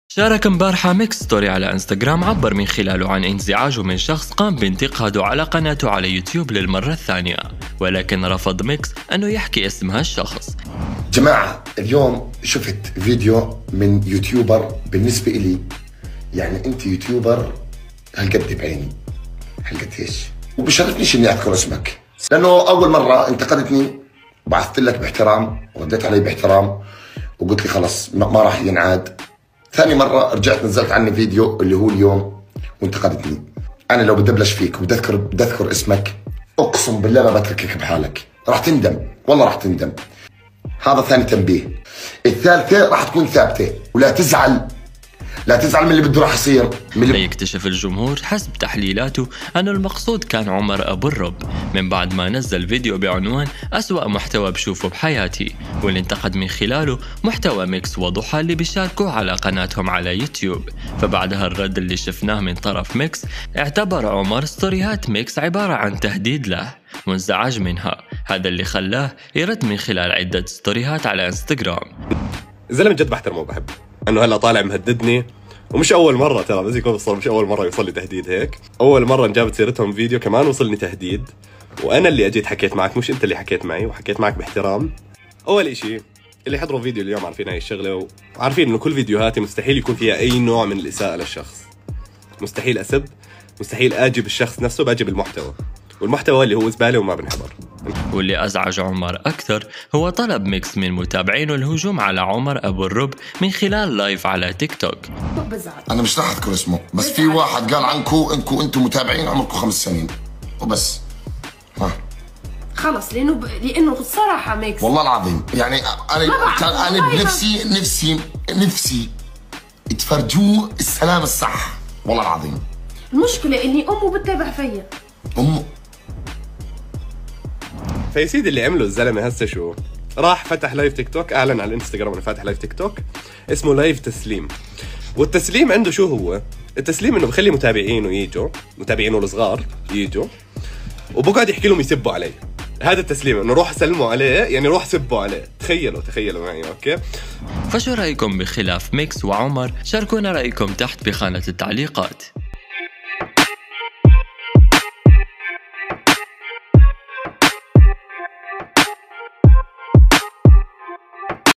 شارك امبارحة ميكس ستوري على انستغرام عبر من خلاله عن انزعاجه من شخص قام بانتقاده على قناته على يوتيوب للمرة الثانية، ولكن رفض ميكس أنه يحكي اسم هالشخص. جماعة اليوم شفت فيديو من يوتيوبر بالنسبة إلي، يعني أنت يوتيوبر هالقد بعيني هالقد ايش، وبشرفنيش إني أذكر اسمك، لأنه أول مرة انتقدتني وبعثت لك باحترام ورديت علي باحترام وقلت لي خلص ما راح ينعاد. ثاني مرة رجعت نزلت عني فيديو اللي هو اليوم وانتقدتني. أنا لو بدبلش فيك وبدي أذكر اسمك أقسم بالله ما بتركك بحالك، راح تندم والله راح تندم. هذا ثاني تنبيه. الثالثة راح تكون ثابتة، ولا تزعل لا تزعل من اللي بده راح يصير. ليكتشف الجمهور حسب تحليلاته أن المقصود كان عمر أبو الرب، من بعد ما نزل فيديو بعنوان أسوأ محتوى بشوفه بحياتي، واللي انتقد من خلاله محتوى ميكس وضحى اللي بيشاركوا على قناتهم على يوتيوب. فبعدها الرد اللي شفناه من طرف ميكس، اعتبر عمر ستوريات ميكس عبارة عن تهديد له وانزعج منها، هذا اللي خلاه يرد من خلال عدة ستوريات على انستغرام. الزلمه جد بحترمه وبحبه، انه هلا طالع مهددني، ومش اول مره ترى، بس يكون مش اول مره يوصل لي تهديد هيك. اول مره انجابت سيرتهم فيديو كمان وصلني تهديد، وانا اللي اجيت حكيت معك مش انت اللي حكيت معي، وحكيت معك باحترام. اول اشي اللي حضروا فيديو اليوم عارفين هاي الشغله، وعارفين انه كل فيديوهاتي مستحيل يكون فيها اي نوع من الاساءه للشخص، مستحيل اسب، مستحيل اجي بالشخص نفسه، باجي بالمحتوى، والمحتوى اللي هو زباله وما بنحضر. واللي أزعج عمر أكثر هو طلب ميكس من متابعينه الهجوم على عمر أبو الرب من خلال لايف على تيك توك. أنا مش راح أذكر اسمه، بس في واحد قال عنكم أنتم متابعين عمركم 5 سنين وبس. خلص لأنه بصراحة ميكس والله العظيم يعني أنا بنفسي تفرجوه السلام الصح، والله العظيم. المشكلة إني أمه بتتابع فيا. أمه فيا سيدي اللي عمله الزلمه هسه شو؟ راح فتح لايف تيك توك، اعلن على الانستغرام انه فاتح لايف تيك توك اسمه لايف تسليم. والتسليم عنده شو هو؟ التسليم انه بخلي متابعينه الصغار يجوا وبقعد يحكي لهم يسبوا عليه. هذا التسليم، انه روح سلموا عليه، يعني روح سبوا عليه. تخيلوا معي. اوكي، فشو رايكم بخلاف ميكس وعمر؟ شاركونا رايكم تحت بخانة التعليقات.